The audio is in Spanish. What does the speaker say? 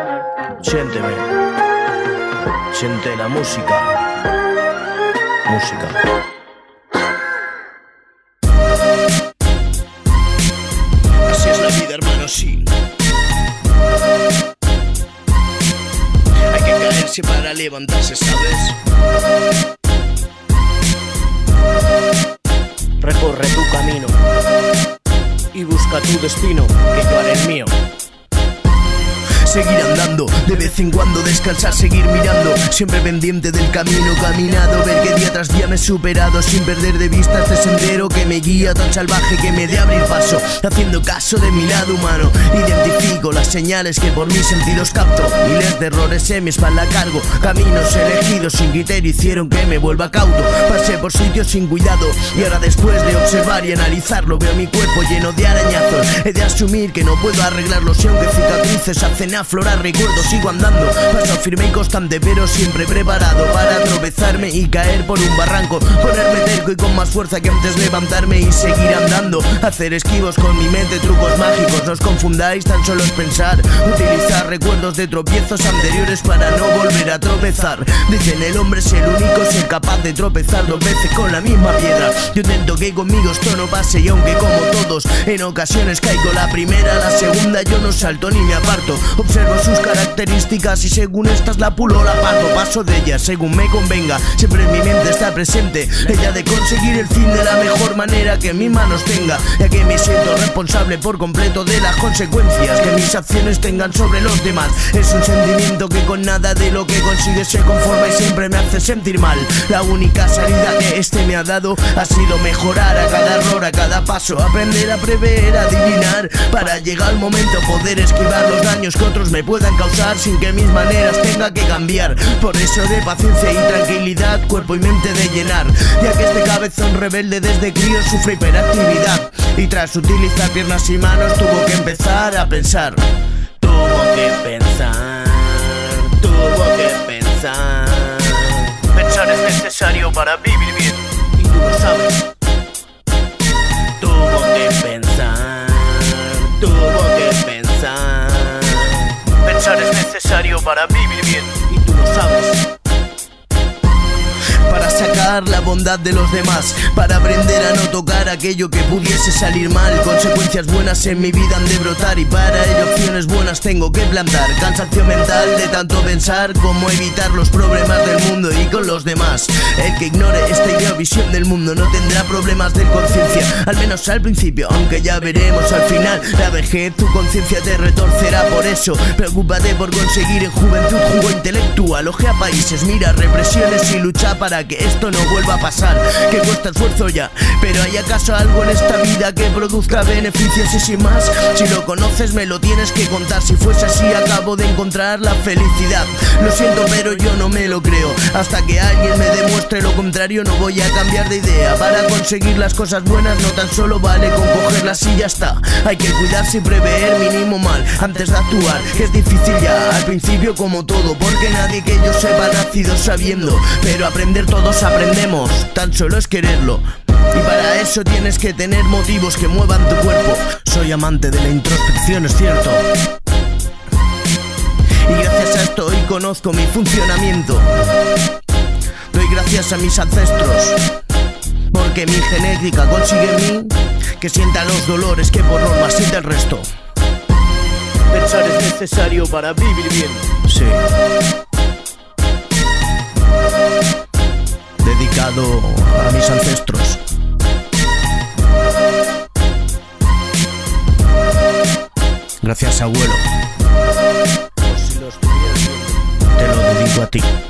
Siénteme, siente la música. Música. Así es la vida, hermano, sí. Hay que caerse para levantarse, ¿sabes? Recorre tu camino y busca tu destino, que yo haré el mío. Seguir andando, de vez en cuando descansar, seguir mirando, siempre pendiente del camino caminado, ver que día tras día me he superado, sin perder de vista este sendero que me guía, tan salvaje que me de abrir paso, haciendo caso de mi lado humano. Identifico las señales que por mis sentidos capto, miles de errores en mi espalda cargo, caminos elegidos sin criterio hicieron que me vuelva cauto. Pasé por sitios sin cuidado y ahora después de observar y analizarlo veo mi cuerpo lleno de arañazos. He de asumir que no puedo arreglarlo, si aunque cicatrices hacen aflorar recuerdos, sigo andando, paso firme y constante, pero siempre preparado para tropezarme y caer por un barranco, ponerme terco y con más fuerza que antes levantarme y seguir andando, hacer esquivos con mi mente, trucos mágicos, no os confundáis, tan solo es pensar, utilizar recuerdos de tropiezos anteriores para no volver a tropezar. Dicen el hombre es el único ser capaz de tropezar dos veces con la misma piedra. Yo intento que conmigo esto no pase y aunque como todos en ocasiones caigo la primera, la segunda yo no salto ni me aparto. Observo sus características y según estas la pulo, la parto, paso de ellas según me convenga. Siempre en mi mente está presente la idea de conseguir el fin de la mejor manera que en mis manos tenga, ya que me siento responsable por completo de las consecuencias que mis acciones tengan sobre los demás. Es un sentimiento que con nada de lo que consigue se conforma y siempre me hace sentir mal. La única salida que este me ha dado ha sido mejorar a cada error, a cada paso, aprender a prever, adivinar, para llegar al momento poder esquivar los daños que otros me puedan causar sin que mis maneras tenga que cambiar. Por eso de paciencia y tranquilidad, cuerpo y mente de llenar, ya que este cabezón rebelde desde crío sufre hiperactividad y tras utilizar piernas y manos tuvo que empezar a pensar. Tuvo que pensar, tuvo que pensar. Pensar es necesario para vivir bien y tú lo sabes. Tuvo que pensar, tuvo que pensar. Pensar es necesario para vivir bien y tú lo sabes. Para sacar la bondad de los demás, para aprender a no tocar aquello que pudiese salir mal. Consecuencias buenas en mi vida han de brotar y para ello opciones buenas tengo que plantar. Cansancio mental de tanto pensar cómo evitar los problemas del mundo y con los demás. El que ignore esta idea o visión del mundo no tendrá problemas de conciencia, al menos al principio, aunque ya veremos al final. La vejez tu conciencia te retorcerá, por eso preocúpate por conseguir en juventud jugo intelectual. Ojea países, mira represiones y lucha para que esto no vuelva a pasar, que cuesta esfuerzo ya, pero ¿hay acaso algo en esta vida que produzca beneficios y sin más? Si lo conoces me lo tienes que contar, si fuese así acabo de encontrar la felicidad. Lo siento pero yo no me lo creo, hasta que alguien me demuestre lo contrario no voy a cambiar de idea. Para conseguir las cosas buenas no tan solo vale con cogerlas y ya está, hay que cuidarse y prever mínimo mal antes de actuar, que es difícil ya al principio como todo, porque nadie que yo sepa ha nacido sabiendo, pero aprender todos aprendemos, tan solo es quererlo. Y para eso tienes que tener motivos que muevan tu cuerpo. Soy amante de la introspección, es cierto, y gracias a esto hoy conozco mi funcionamiento. Doy gracias a mis ancestros, porque mi genética consigue en mí que sienta los dolores que por norma siente el resto. Pensar es necesario para vivir bien. Sí. Dedicado a mis ancestros. Gracias, abuelo. Por si lo estuvieras viendo, te lo dedico a ti.